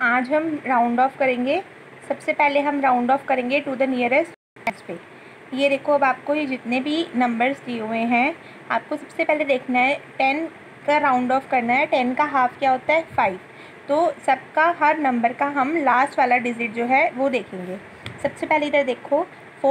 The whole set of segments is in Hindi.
आज हम राउंड ऑफ करेंगे। सबसे पहले हम राउंड ऑफ करेंगे टू द नियरेस्ट पे। ये देखो, अब आपको ये जितने भी नंबर्स दिए हुए हैं, आपको सबसे पहले देखना है 10 का राउंड ऑफ करना है। 10 का हाफ क्या होता है? 5। तो सबका हर नंबर का हम लास्ट वाला डिजिट जो है वो देखेंगे। सबसे पहले इधर देखो,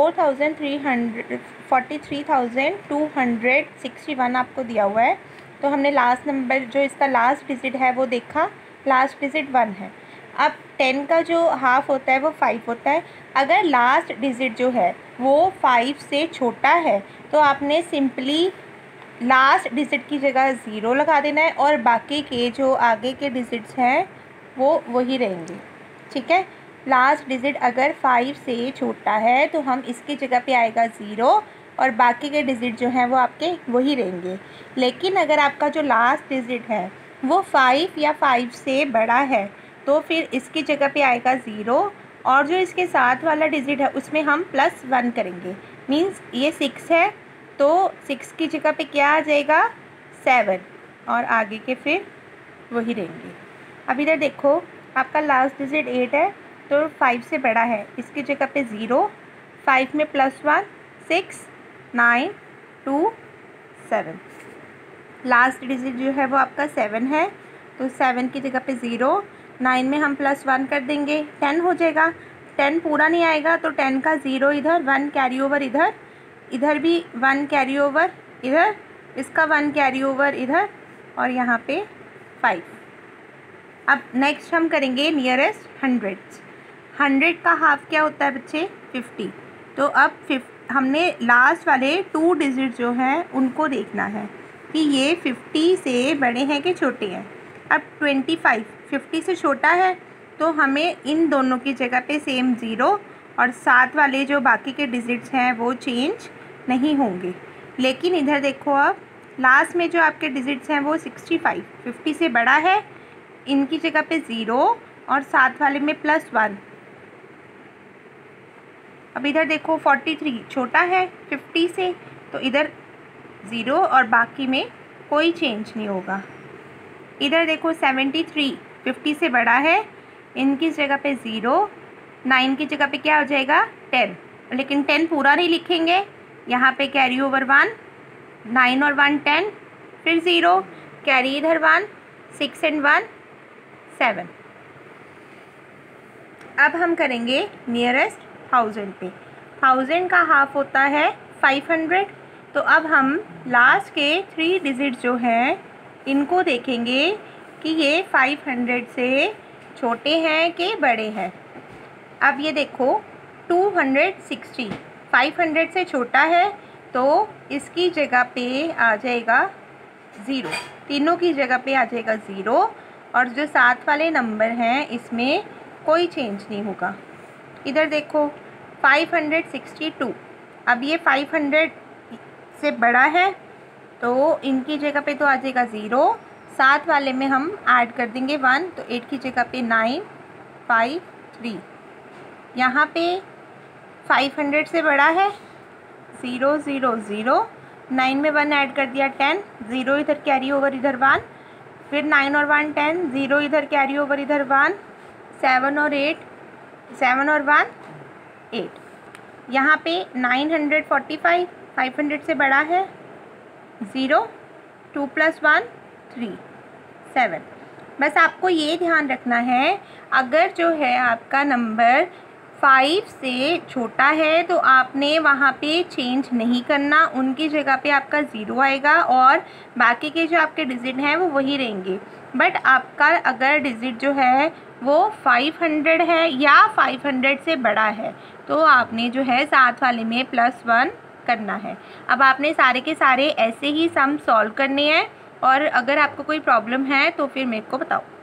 43,261 आपको दिया हुआ है। तो हमने लास्ट नंबर जो इसका लास्ट डिजिट है वो देखा, लास्ट डिजिट 1 है। अब 10 का जो हाफ होता है वो 5 होता है। अगर लास्ट डिजिट जो है वो 5 से छोटा है तो आपने सिंपली लास्ट डिजिट की जगह 0 लगा देना है और बाकी के जो आगे के डिजिट्स हैं वो वही रहेंगे। ठीक है, लास्ट डिजिट अगर 5 से छोटा है तो हम इसकी जगह पे आएगा 0 और बाकी के डिजिट जो हैं वो आपके वही रहेंगे। लेकिन अगर आपका जो लास्ट डिजिट है वो 5 या 5 से बड़ा है तो फिर इसकी जगह पे आएगा 0 और जो इसके साथ वाला डिजिट है उसमें हम +1 करेंगे। मींस ये 6 है तो 6 की जगह पे क्या आ जाएगा? 7 और आगे के फिर वही रहेंगे। अब इधर देखो, आपका लास्ट डिजिट 8 है तो 5 से बड़ा है, इसकी जगह पे 0, 5 में +1, 6, 9, 2, 7। लास्ट डिजिट जो है वो आपका 7 है तो 7 की जगह पे 0, 9 में हम +1 कर देंगे, 10 हो जाएगा। 10 पूरा नहीं आएगा तो 10 का 0 इधर, 1 कैरी ओवर इधर, इधर भी 1 कैरी ओवर इधर, इसका 1 कैरी ओवर इधर और यहाँ पे 5। अब नेक्स्ट हम करेंगे नियरेस्ट 100। 100 का हाफ क्या होता है बच्चे? 50। तो अब हमने लास्ट वाले 2 डिजिट जो हैं उनको देखना है कि ये 50 से बड़े हैं कि छोटे हैं। अब 25 50 से छोटा है तो हमें इन दोनों की जगह पे सेम 0 और साथ वाले जो बाकी के डिजिट्स हैं वो चेंज नहीं होंगे। लेकिन इधर देखो, अब लास्ट में जो आपके डिजिट्स हैं वो 65 50 से बड़ा है, इनकी जगह पे 0 और साथ वाले में +1। अब इधर देखो, 43 छोटा है 50 से तो इधर 0 और बाकी में कोई चेंज नहीं होगा। इधर देखो, 73 50 से बड़ा है, इनकी जगह पे 0, 9 की जगह पे क्या हो जाएगा? 10। लेकिन 10 पूरा नहीं लिखेंगे, यहाँ पे कैरी ओवर 1, 9 और 1 10, फिर 0 कैरी इधर 1, 6 एंड 1 7। अब हम करेंगे नियरेस्ट 1000 पे। 1000 का हाफ होता है 500। तो अब हम लास्ट के 3 डिजिट जो हैं इनको देखेंगे कि ये 500 से छोटे हैं कि बड़े हैं। अब ये देखो, 260 500 से छोटा है तो इसकी जगह पे आ जाएगा 0, तीनों की जगह पे आ जाएगा 0 और जो साथ वाले नंबर हैं इसमें कोई चेंज नहीं होगा। इधर देखो, 562, अब ये 500 से बड़ा है तो इनकी जगह पे तो आ जाएगा 0, साथ वाले में हम ऐड कर देंगे 1 तो 8 की जगह पे 9 5 3। यहाँ पे 500 से बड़ा है 0 0 0, 9 में 1 ऐड कर दिया 10, 0 इधर कैरी ओवर इधर 1, फिर 9 और 1 10, 0 इधर कैरी ओवर इधर 1, 7 और 1 8। यहाँ पे 945 500 से बड़ा है 0, 2 + 1 3 7। बस आपको ये ध्यान रखना है, अगर जो है आपका नंबर 5 से छोटा है तो आपने वहाँ पे चेंज नहीं करना, उनकी जगह पे आपका 0 आएगा और बाकी के जो आपके डिजिट हैं वो वही रहेंगे। बट आपका अगर डिजिट जो है वो 500 है या 500 से बड़ा है तो आपने जो है साथ वाले में +1 करना है। अब आपने सारे के सारे ऐसे ही सम सॉल्व करने हैं और अगर आपको कोई प्रॉब्लम है तो फिर मेरे को बताओ।